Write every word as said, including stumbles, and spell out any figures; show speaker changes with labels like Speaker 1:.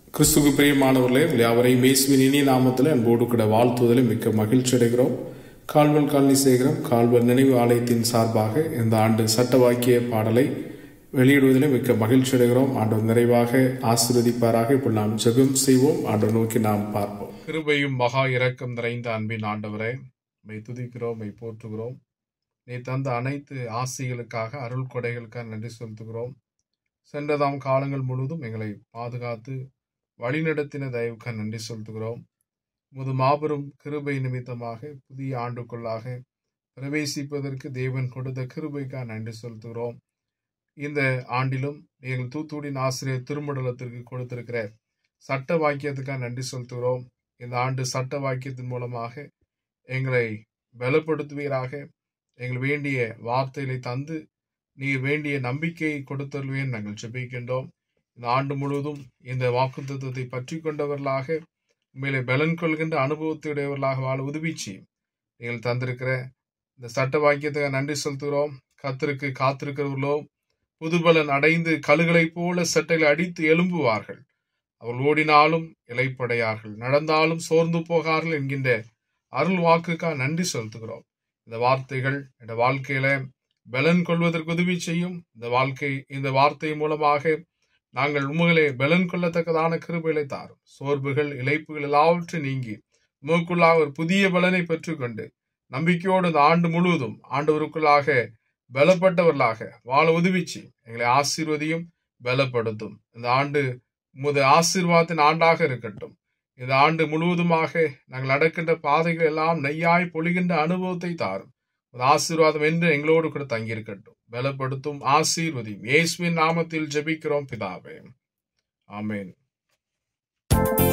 Speaker 1: கிறிஸ்துக்கு பிரியமானவர்களே, யாவரையும் இயேசுவின் இனிய நாமத்தில் அன்போடு கூட வாழ்த்துவதில் மிக்க மகிழ்ச்சி அடைகிறோம். கால்வல் காலனி சேகரம் கால்வல் நினைவு ஆலயத்தின் சார்பாக இந்த ஆண்டு சட்ட வாக்கிய பாடலை வெளியிடுவதிலே மிக்க மகிழ்ச்சி அடைகிறோம். ஆண்டவர் நிறைவாக ஆசீர்வதிப்பாராக. இப்போ நாம் ஜெபம் செய்வோம். ஆண்டவர் நோக்கி நாம் பார்ப்போம். கிருபையும் மகா இரக்கம் நிறைந்த அன்பின் ஆண்டவரே, மெய் துதிக்கிறோம், மெய் போற்றுகிறோம். நீ தந்த அனைத்து ஆசைகளுக்காக, அருள் கொடைகளுக்காக நன்றி செலுத்துகிறோம். சென்றதாம் காலங்கள் முழுவதும் எங்களை பாதுகாத்து வழிநடத்தின தயவுக்காக நன்றி செலுத்துகிறோம். முது மாபெரும் கிருபை நிமித்தமாக புதிய ஆண்டுக்குள்ளாக பிரவேசிப்பதற்கு தேவன் கொடுத்த கிருபைக்காக நன்றி செலுத்துகிறோம். இந்த ஆண்டிலும் எங்கள் தூத்துக்குடியின் ஆசிரியர் திருமண்டலத்திற்கு கொடுத்திருக்கிற சட்ட வாக்கியத்துக்காக நன்றி செலுத்துகிறோம். இந்த ஆண்டு சட்ட வாக்கியத்தின் மூலமாக எங்களை பலப்படுத்துவீராக. எங்கள் வேண்டிய வார்த்தைகளை தந்து நீ வேண்டிய நம்பிக்கையை கொடுத்தருவேன் நாங்கள் ஜெபிக்கின்றோம். இந்த ஆண்டு முழுவதும் இந்த வாக்குத்தத்தத்தை பற்றி கொண்டவர்களாக, உண்மையிலே பலன் கொள்கின்ற அனுபவத்தையுடையவர்களாக வாழ உதவி செய்யும். நீங்கள் தந்திருக்கிற இந்த சட்ட வாக்கியத்துக்காக நன்றி செலுத்துகிறோம். கர்த்தருக்கு காத்திருக்கிறவர்களோ புதுபலன் அடைந்து கழுகளை போல சட்டைகளை அடித்து எழும்புவார்கள். அவர்கள் ஓடினாலும் இளைப்படையார்கள், நடந்தாலும் சோர்ந்து போகார்கள் என்கின்ற அருள் வாக்குக்காக நன்றி செலுத்துகிறோம். இந்த வார்த்தைகள் இந்த வாழ்க்கையில பலன் கொள்வதற்கு உதவி செய்யும். இந்த வாழ்க்கை இந்த வார்த்தை மூலமாக நாங்கள் உண்மையிலே பலன் கொள்ளத்தக்கதான கிருபைகளை தாரும். சோர்வுகள் இளைப்புகள் எல்லாவற்றையும் நீங்கி உமக்குள்ளாக ஒரு புதிய பலனை பெற்றுக்கொண்டு நம்பிக்கையோடு இந்த ஆண்டு முழுவதும் ஆண்டவருக்குள்ளாக பலப்பட்டவர்களாக வாழ உதவிச்சு எங்களை ஆசீர்வதியும் பலப்படுத்தும். இந்த ஆண்டு உமது ஆசீர்வாதத்தின் ஆண்டாக இருக்கட்டும். இந்த ஆண்டு முழுவதுமாக நாங்கள் நடக்கின்ற பாதைகள் எல்லாம் நெய்யாய் பொழிகின்ற அனுபவத்தை தாரும். ஆசீர்வாதம் என்று எங்களோடு கூட தங்கியிருக்கட்டும். பலப்படுத்தும், ஆசீர்வதியும். இயேசுவின் நாமத்தில் ஜெபிக்கிறோம் பிதாவே, ஆமென்.